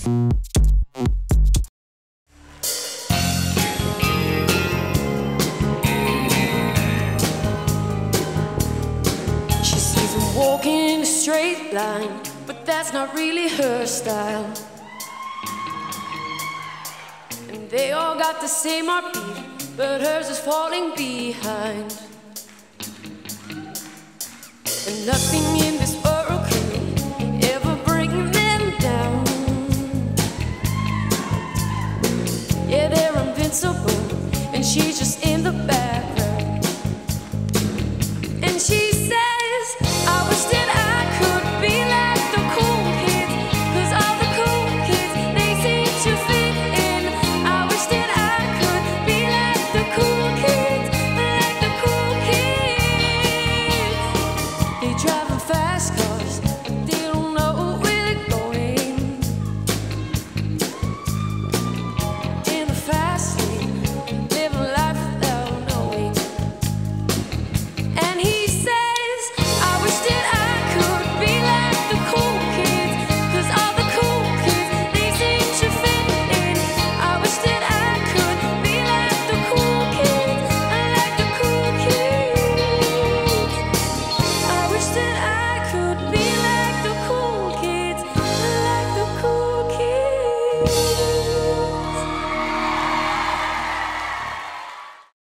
She sees him walking in a straight line, but that's not really her style. And they all got the same heartbeat, but hers is falling behind. And nothing in this